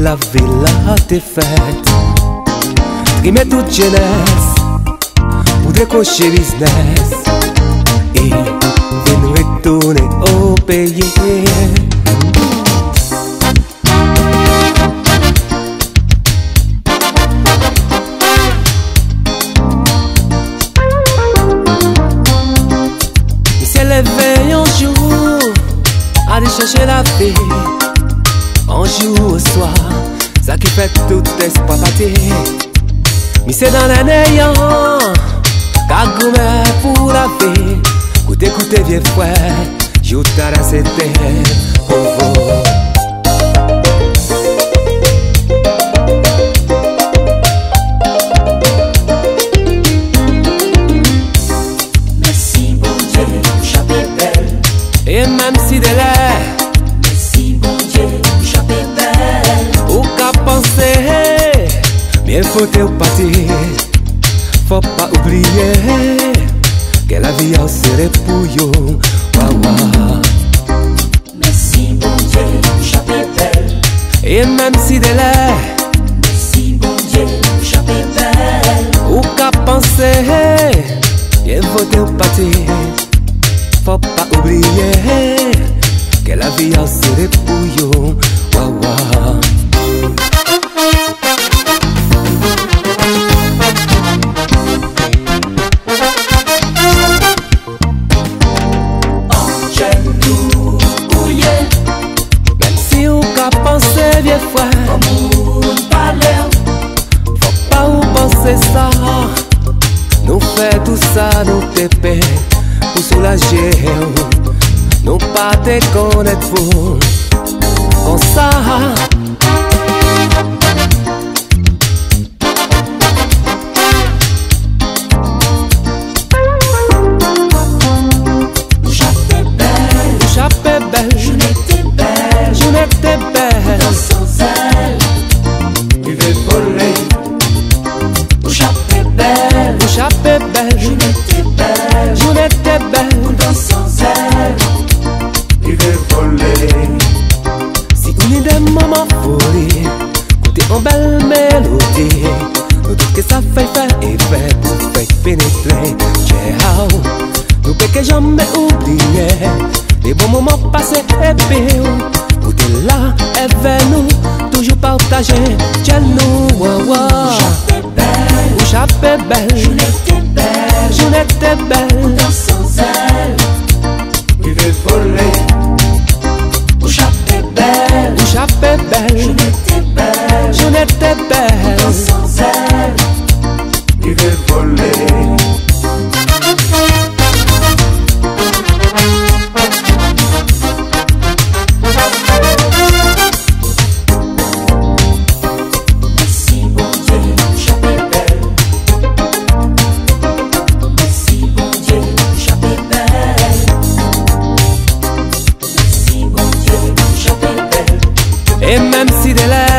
la ville t'es faite. Trimer toute jeunesse pour décocher business et nous retourner au pays. Il s'est levé un jour, aller chercher la vie. Un jour au soir, ça qui fait tout espoir partir. Mais c'est dans les néants, cagoumé pour la vie. Écoutez, écoutez, vieux frère, je t'arrête c'était pour vous. Merci bon Dieu, j'avais belle. Et même si de l'air, merci bon Dieu, j'avais belle. ou qu'à penser, bien faut te partir. Faut pas oublier que la vie a serré pour yo. Merci bon Dieu, j'avais belle. Et même si de l'air, merci bon Dieu, j'avais belle. ou qu'à penser, bien faut te partir. Faut pas oublier que la vie a serré pour yo. Même si ou qu'à penser, vieux frère, faut pas ou penser ça. Nous fait tout ça, nous te paie pour soulager. Nous pas te connaître pour comme ça. J'appelle belle, Je n'étais belle, je n'étais belle. sans elle. Tu veux voler, J'appelle belle, j'appelle belle, je n'étais belle, je n'étais belle. sans elle. Tu veux voler. Si on est des moments folie, écoutez en belle mélodie. Nous tout que ça fait faire effet pour faire pénétrer. Ciao, nous peut que jamais oublier les bons moments passés et puis où t'es là et vers nous, toujours partager. Tiens nous, J'appelle belle, où j'appelle belle, je n'étais belle, je n'étais belle. sans elle. Tu veux voler, J'appelle belle, où j'appelle je belle, n'étais belle, je n'étais belle. sans elle. Tu veux voler. Merci bon Dieu, j'appelle belle. Merci bon Dieu, j'appelle belle. Merci bon Dieu, j'appelle belle. Et même si de l'air